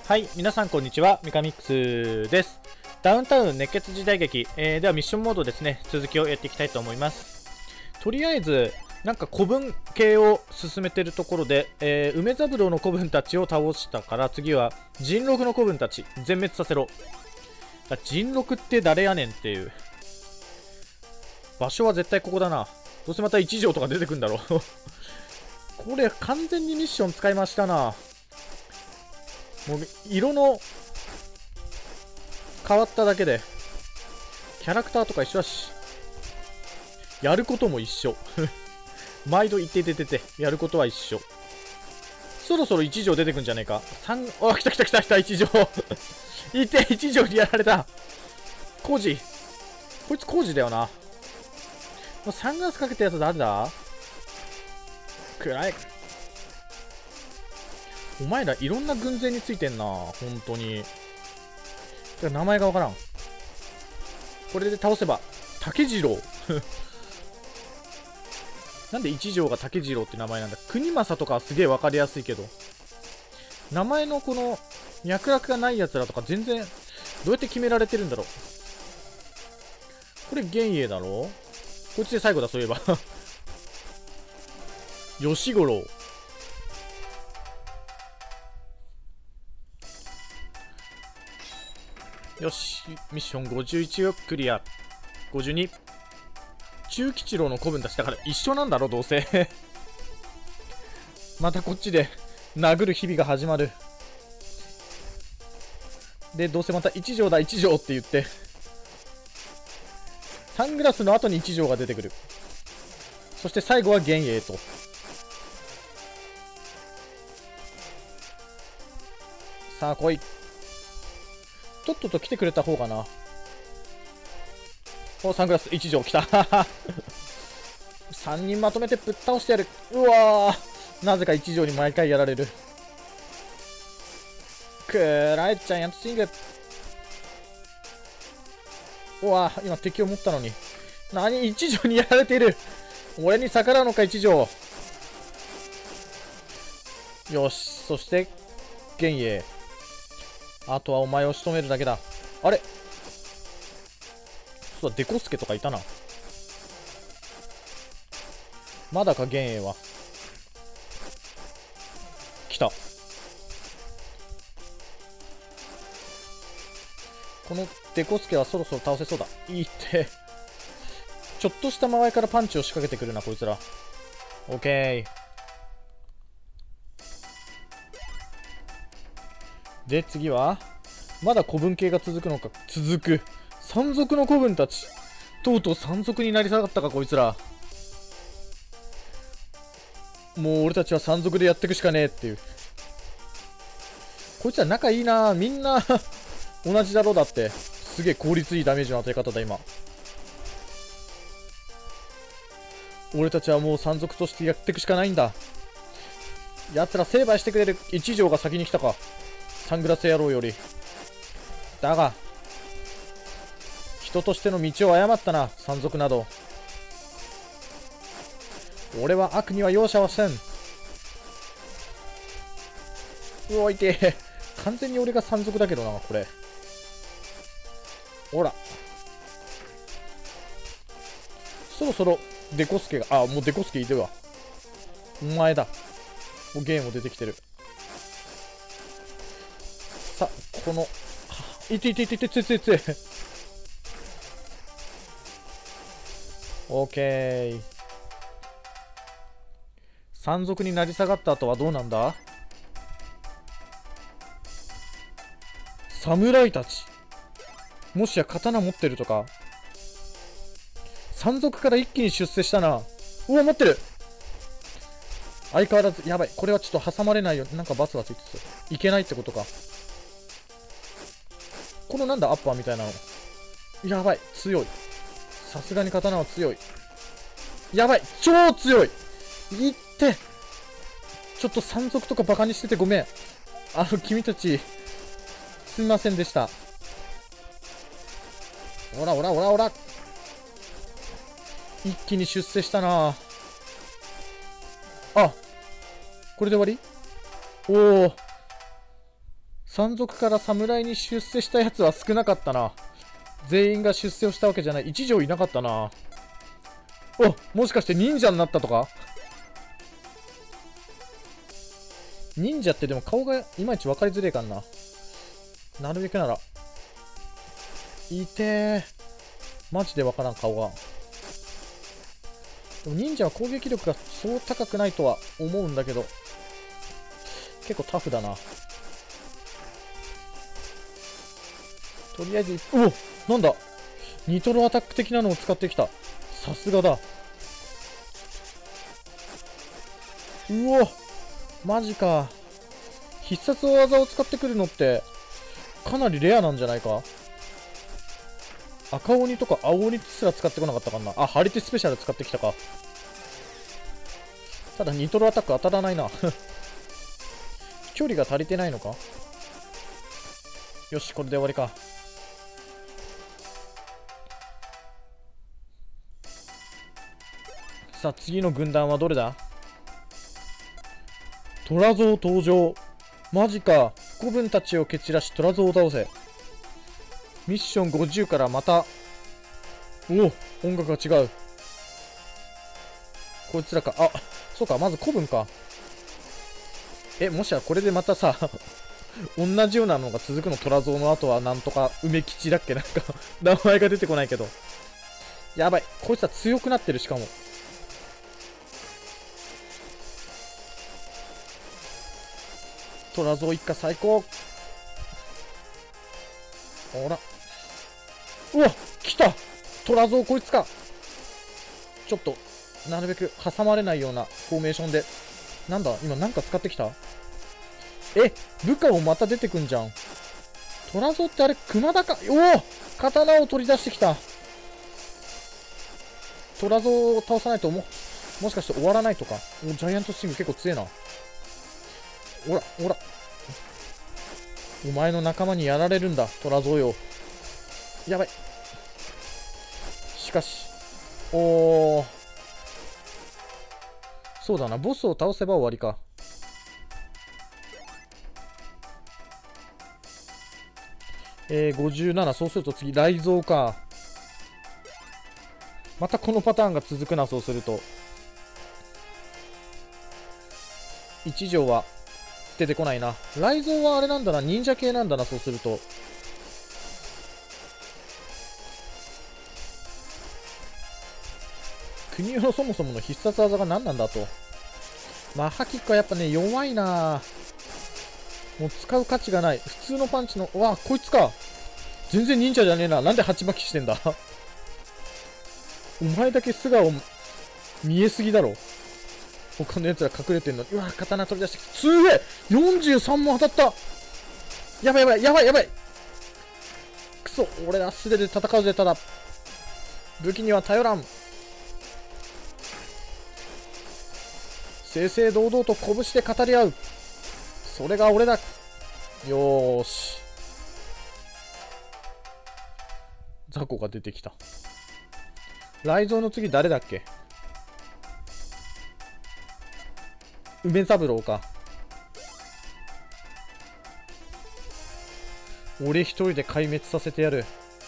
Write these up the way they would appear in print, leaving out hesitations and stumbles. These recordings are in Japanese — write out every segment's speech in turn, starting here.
はい、皆さんこんにちは、ミカミックスです。ダウンタウン熱血時代劇、ではミッションモードですね、続きをやっていきたいと思います。とりあえず、なんか古文系を進めてるところで、梅三郎の古文たちを倒したから、次は人禄の古文たち、全滅させろ。人禄って誰やねんっていう。場所は絶対ここだな。どうせまた一条とか出てくんだろう。これ完全にミッション使いましたな。もう色の変わっただけでキャラクターとか一緒だし、やることも一緒。毎度言ってやることは一緒。そろそろ一条出てくんじゃねえか。あ、来た一条。いて、一条にやられた。コージ、こいつコージだよな。もうサングラスかけたやつ誰だ。暗い。お前らいろんな軍勢についてんな、本当に。名前がわからん。これで倒せば竹次郎。なんで一条が竹次郎って名前なんだ。国政とかはすげえわかりやすいけど、名前のこの脈絡がないやつらとか全然どうやって決められてるんだろう。これ玄英だろ。こっちで最後だ、そういえば。吉五郎。よし、ミッション51をクリア。52。中吉郎の子分たちだから一緒なんだろ、どうせ。またこっちで殴る日々が始まる。で、どうせまた一条だ、一条って言って、サングラスの後に一条が出てくる。そして最後は玄英と。さあ来い。とっとと来てくれた方がな。お、サングラス一条来た。3人まとめてぶっ倒してやる。うわー、なぜか一条に毎回やられる。ラエちゃんやっとスイング。うわー、今敵を持ったのに何、一条にやられている。俺に逆らうのか一条。よし、そして玄英。あとはお前を仕留めるだけだ。あれ、そうだ、デコスケとかいたな。まだか、玄英は。来た。このデコスケはそろそろ倒せそうだ。いいって。ちょっとした間合いからパンチを仕掛けてくるな、こいつら。オッケー。で、次はまだ古文系が続くのか。続く。山賊の古文たち。とうとう山賊になり下がったか、こいつら。もう俺たちは山賊でやっていくしかねえっていう。こいつら仲いいな。みんな同じだろ。だってすげえ効率いいダメージの当て方だ今。俺たちはもう山賊としてやっていくしかないんだ。奴ら成敗してくれる。一条が先に来たか、サングラス野郎より。だが人としての道を誤ったな、山賊など。俺は悪には容赦はせん。うおいて、完全に俺が山賊だけどな、これ。ほら、そろそろデコスケが、あ、もうデコスケいてるわ。お前だ。もうゲームも出てきてる。さ、この、いて、つい。オッケー。山賊になり下がった後はどうなんだ。侍たち。もしや刀持ってるとか。山賊から一気に出世したな。うわ、持ってる。相変わらず、やばい。これはちょっと挟まれないよ。なんか罰がついてそう。いけないってことか。このなんだ、アッパーみたいなの。やばい。強い。さすがに刀は強い。やばい。超強い。いって。ちょっと山賊とかバカにしててごめん。君たち、すみませんでした。おら。一気に出世したな。あ、これで終わり。おお、 山賊から侍に出世したやつは少なかったな。全員が出世をしたわけじゃない。一条いなかったな。お、もしかして忍者になったとか。忍者ってでも顔がいまいち分かりづれえかんな。なるべくなら。いてー。マジで分からん、顔が。でも忍者は攻撃力がそう高くないとは思うんだけど、結構タフだな。とりあえず、うお、なんだ、ニトロアタック的なのを使ってきた。さすがだ。うお、マジか。必殺技を使ってくるのってかなりレアなんじゃないか。赤鬼とか青鬼すら使ってこなかったかな。あ、張り手スペシャル使ってきたか。ただニトロアタック当たらないな距離が足りてないのか。よし、これで終わりか。さあ次の軍団はどれだ。虎蔵登場。マジか。子分たちを蹴散らし虎蔵を倒せ。ミッション50からまた。おお、音楽が違う。こいつらか。あ、そうか、まず子分か。もしやこれでまたさ同じようなのが続くの。虎蔵の後はなんとか梅吉だっけ、なんか名前が出てこないけど。やばい、こいつは強くなってる。しかも虎蔵一家最高。ほら、うわ、来た。虎蔵こいつか。ちょっとなるべく挟まれないようなフォーメーションで。なんだ今、なんか使ってきた。部下もまた出てくんじゃん。虎蔵ってあれ熊田か。おお、刀を取り出してきた。虎蔵を倒さないともしかして終わらないとか。ジャイアントスイング結構強えな。ほらほら、お前の仲間にやられるんだ虎蔵よ。やばい。しかし、そうだな、ボスを倒せば終わりか。57。そうすると次雷蔵か。またこのパターンが続くな。そうすると一条は出てこないな。雷蔵はあれなんだな、忍者系なんだな。そうすると国のそもそもの必殺技が何なんだと。マッハキックはやっぱね弱いな。もう使う価値がない。普通のパンチの。わあ、こいつか。全然忍者じゃねえな。なんで鉢巻きしてんだお前だけ素顔見えすぎだろ。他のやつら隠れてんのに。うわ、刀取り出してきた。すげえ !43 も当たった。やばいやばいやばいやばい。くそ、俺ら素手で戦うぜ。ただ武器には頼らん。正々堂々と拳で語り合う。それが俺だ。よーし。雑魚が出てきた。雷蔵の次誰だっけ。梅三郎か。俺一人で壊滅させてやる。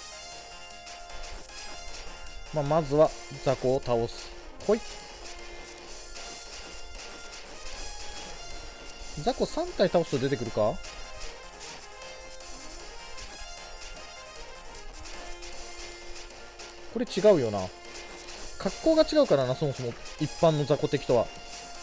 まずは雑魚を倒す。ほい。雑魚3体倒すと出てくるか。これ違うよな。格好が違うからな、そもそも一般の雑魚敵とは。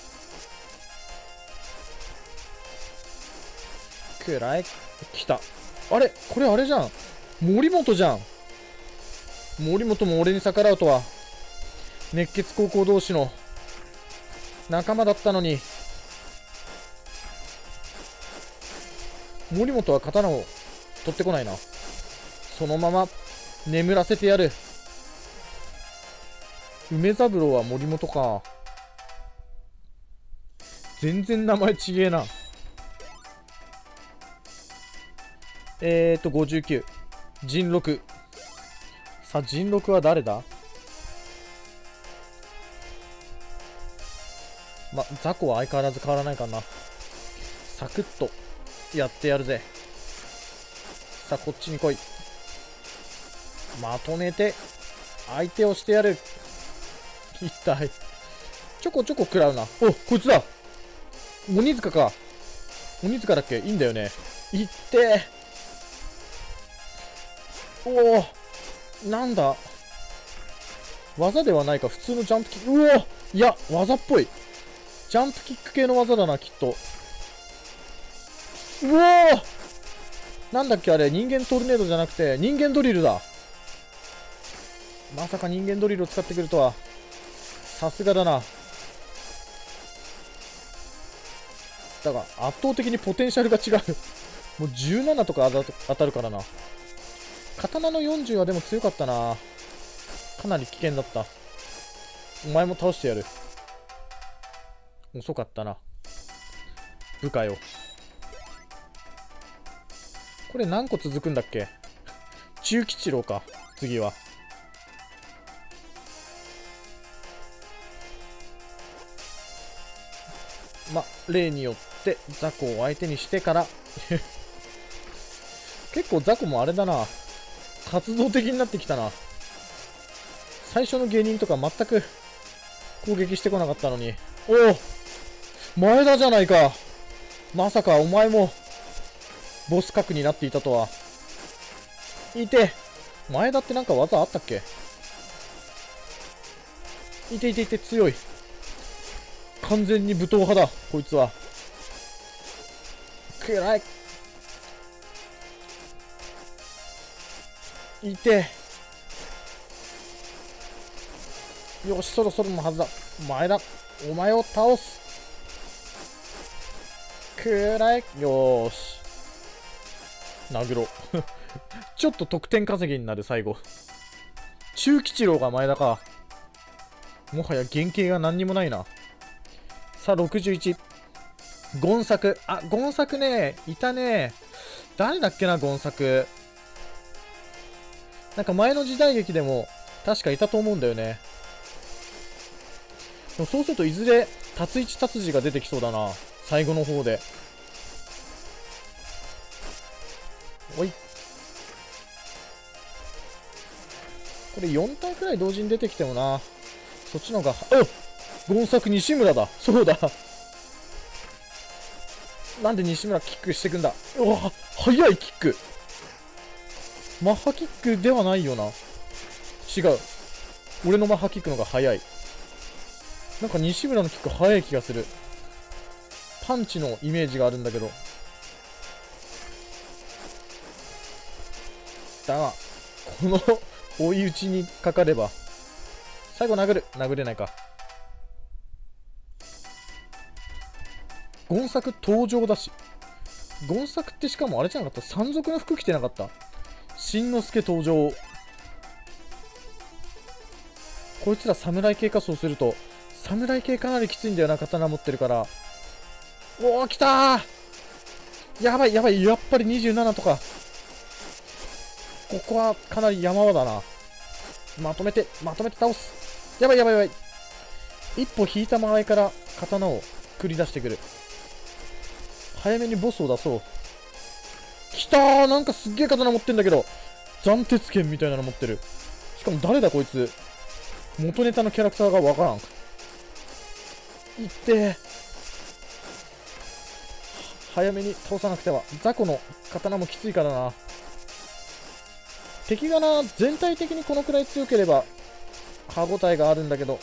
くらい来た。あれこれあれじゃん、森本じゃん。森本も俺に逆らうとは。熱血高校同士の仲間だったのに。森本は刀を取ってこないな。そのまま眠らせてやる。梅三郎は森本か。全然名前ちげえな。59。陣六。さあ、陣六は誰だ。雑魚は相変わらず変わらないかな。サクッとやってやるぜ。 さあこっちに来い。まとめて相手をしてやる。痛い。ちょこちょこ食らうな。お、こいつだ。鬼塚か。鬼塚だっけ。いいんだよね。いってー。おお、なんだ、技ではないか。普通のジャンプキック。うお、いや技っぽい。ジャンプキック系の技だな、きっと。うおー、なんだっけあれ。人間トルネードじゃなくて人間ドリルだ。まさか人間ドリルを使ってくるとは。さすがだな。だが圧倒的にポテンシャルが違う。もう17とか当たるからな。刀の40はでも強かったな。かなり危険だった。お前も倒してやる。遅かったな、部下よ。これ何個続くんだっけ。中吉郎か、次は。ま、例によって雑魚を相手にしてから結構雑魚もあれだな、活動的になってきたな。最初の芸人とか全く攻撃してこなかったのに。おお、前田じゃないか。まさかお前もボス格になっていたとは。いて、前田ってなんか技あったっけ。いていていて、強い。完全に武闘派だこいつは。暗い。いて、よし、そろそろのはずだ。前田、お前を倒す。暗い。よーし、殴ろうちょっと得点稼ぎになる。最後中吉郎が前田か。もはや原型が何にもないな。さあ61、ゴンサク。あ、ゴンサクね、いたね。誰だっけな、ゴンサク。なんか前の時代劇でも確かいたと思うんだよね。でもそうするといずれ達一達治が出てきそうだな、最後の方で。おい、これ4体くらい同時に出てきてもな、そっちの方が。お、ゴンサク西村だ。そうだ、なんで西村キックしてくんだ。うわ、速いキック。マッハキックではないよな。違う、俺のマッハキックの方が速い。なんか西村のキック速い気がする。パンチのイメージがあるんだけど。だがこの追い打ちにかかれば最後殴れないか。ゴンサク登場だし。ゴンサクってしかもあれじゃなかった、山賊の服着てなかった。しんのすけ登場。こいつら侍系か。そうすると侍系かなりきついんだよな、刀持ってるから。おお、来たー。やばいやばい、やっぱり27とか。ここはかなり山場だな。まとめて倒す。やばいやばいやばい。一歩引いた間合いから刀を繰り出してくる。早めにボスを出そう。きたー。なんかすっげえ刀持ってんだけど、斬鉄剣みたいなの持ってる。しかも誰だこいつ。元ネタのキャラクターがわからん。いってー。早めに倒さなくては。雑魚の刀もきついからな。敵がな、全体的にこのくらい強ければ歯応えがあるんだけど。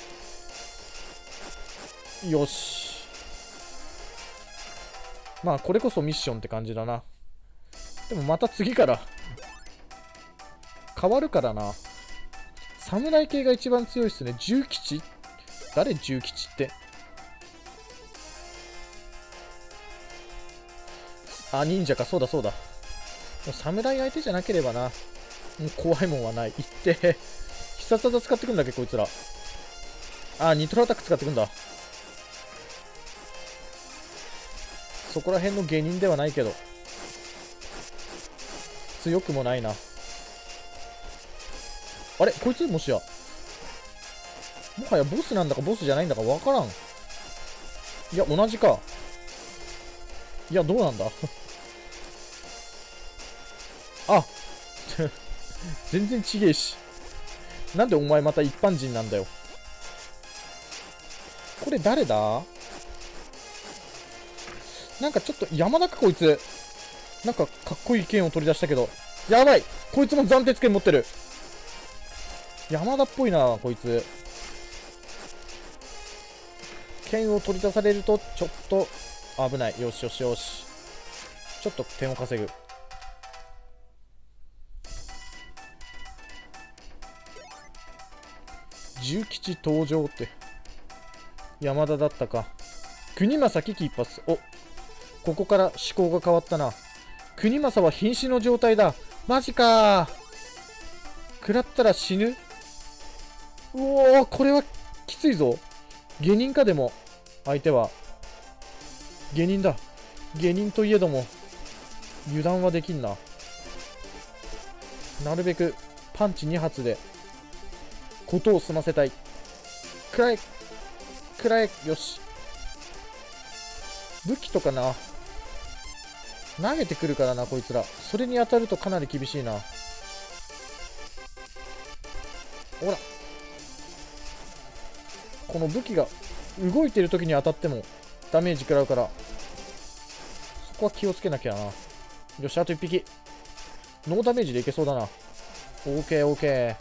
よし、まあこれこそミッションって感じだな。でもまた次から変わるからな。侍系が一番強いっすね。重吉、誰重吉って。あ、忍者か。そうだそうだ。もう侍相手じゃなければな、もう怖いもんはない。いって必殺技使ってくんだっけこいつら。あ、ニトロアタック使ってくんだ。そこら辺の芸人ではないけど強くもないな。あれ、こいつもしやもはやボスなんだかボスじゃないんだかわからん。いや同じか。いやどうなんだあ全然ちげえし。なんでお前また一般人なんだよ。これ誰だ？なんかちょっと山田かこいつ。なんかかっこいい剣を取り出したけど。やばい、こいつも斬鉄剣持ってる。山田っぽいなこいつ。剣を取り出されるとちょっと危ない。よしよしよし。ちょっと点を稼ぐ。重吉登場って山田だったか。国政危機一髪。お、ここから思考が変わったな。国政は瀕死の状態だ。マジか。食らったら死ぬ。うおー、これはきついぞ。下人か。でも相手は下人だ。下人といえども油断はできんな。なるべくパンチ2発でことを済ませたい。くらえくらえ。よし。武器とかな投げてくるからなこいつら。それに当たるとかなり厳しいな。ほら、この武器が動いてる時に当たってもダメージ食らうから、そこは気をつけなきゃな。よし、あと1匹。ノーダメージでいけそうだな。オーケーオーケー。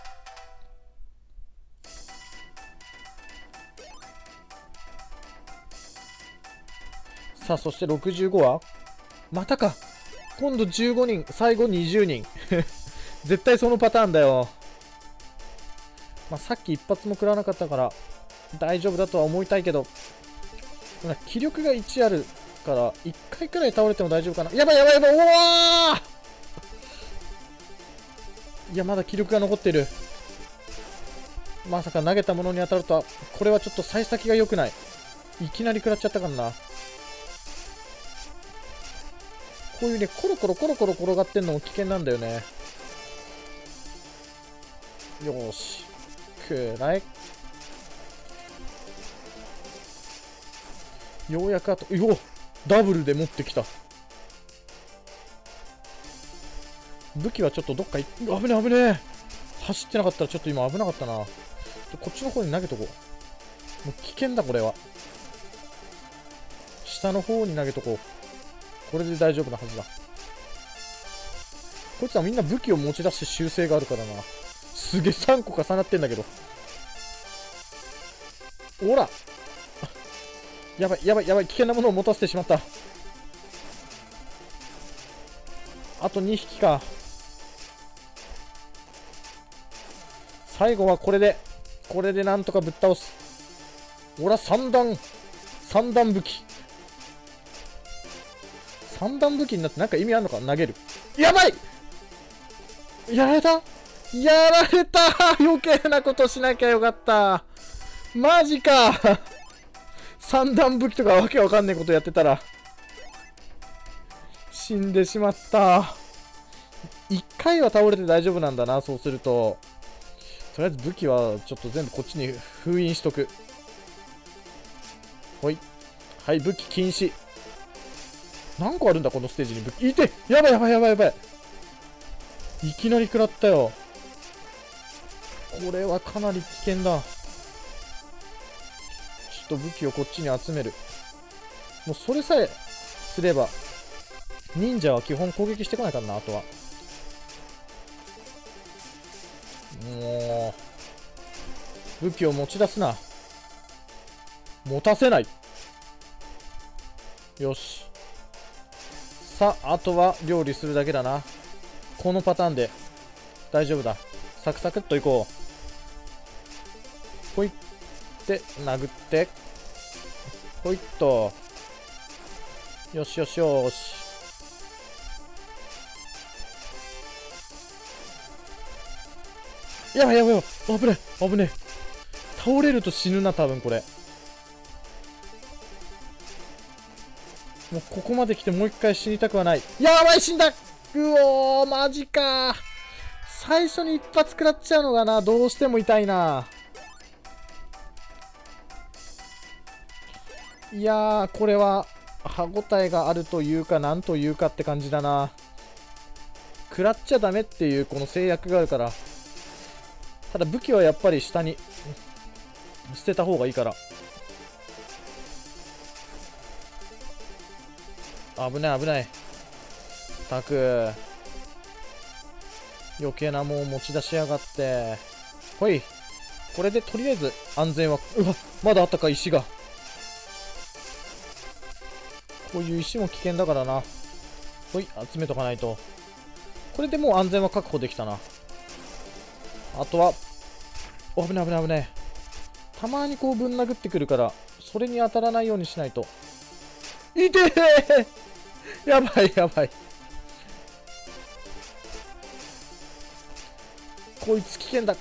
さあ、そして65はまたか。今度15人、最後20人。絶対そのパターンだよ。まあ、さっき一発も食らわなかったから大丈夫だとは思いたいけど、気力が1あるから1回くらい倒れても大丈夫かな。やばいやばいやばい。おわー、いや、まだ気力が残ってる。まさか投げたものに当たるとは。これはちょっと幸先が良くない。いきなり食らっちゃったからな。こういうね、コロコロコロコロ転がってんのも危険なんだよね。よーし、くらい。ようやくあと、よっ、ダブルで持ってきた。武器はちょっとどっか危ねえ危ねえ。走ってなかったらちょっと今危なかったな。こっちの方に投げとこう。もう危険だこれは。下の方に投げとこう。これで大丈夫なはずだ。こいつはみんな武器を持ち出して習性があるからな。すげえ3個重なってんだけど。ほらやばいやばいやばい。危険なものを持たせてしまった。あと2匹か。最後はこれでなんとかぶっ倒す。ほら、三段武器。三段武器になってなんか意味あんのか。投げる。やばい、やられたやられた。余計なことしなきゃよかった。マジか。三段武器とかわけわかんないことやってたら死んでしまった。1回は倒れて大丈夫なんだな。そうするととりあえず武器はちょっと全部こっちに封印しとく。ほい。はい、武器禁止。何個あるんだこのステージに武器。いて、やばいやばいやばいやばい。いきなり食らったよ。これはかなり危険だ。ちょっと武器をこっちに集める。もうそれさえすれば忍者は基本攻撃してこないからな。あとはもう武器を持ち出すな。持たせない。よし、さあ、あとは料理するだけだな。このパターンで大丈夫だ。サクサクっといこう。ほいって殴って、ほいっと。よしよしよし。やばいやばいやばい。危ねえ危ねえ。倒れると死ぬな多分これ。もうここまで来てもう一回死にたくはない。やばい、死んだ。うおー、マジか。最初に一発食らっちゃうのがな、どうしても痛いな。いやー、これは歯ごたえがあるというかなんというかって感じだな。 食らっちゃダメっていうこの制約があるから。ただ武器はやっぱり下に捨てた方がいいから。危ない危ない。たく余計なもん持ち出しやがって。ほい、これでとりあえず安全は。うわ、まだあったか、石が。こういう石も危険だからな。ほい、集めとかないと。これでもう安全は確保できたな。あとは、危ない危ない危ない。たまにこうぶん殴ってくるから、それに当たらないようにしないと。いてーやばいやばい。こいつ危険だ。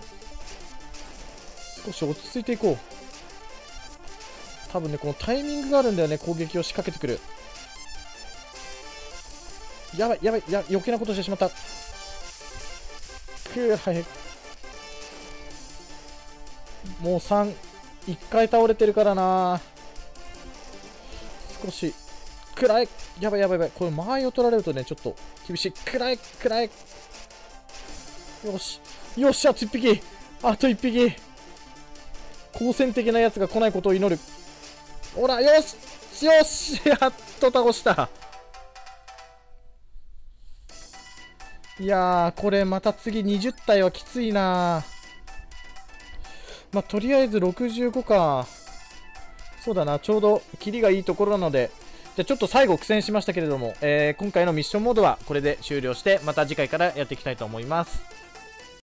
少し落ち着いていこう。多分ね、このタイミングがあるんだよね、攻撃を仕掛けてくる。やばいやばい、余計なことしてしまった。はい。もう1回倒れてるからな。少し暗い。やばいやばいやばい。これ間合いを取られるとね、ちょっと厳しい。暗い暗い。よしよし、あと1匹、あと1匹。好戦的なやつが来ないことを祈る。ほら、よしよし、やっと倒した。いやー、これまた次20体はきついな。まあ、とりあえず65か。そうだな、ちょうどキリがいいところなので、じゃあちょっと最後苦戦しましたけれども、今回のミッションモードはこれで終了して、また次回からやっていきたいと思います。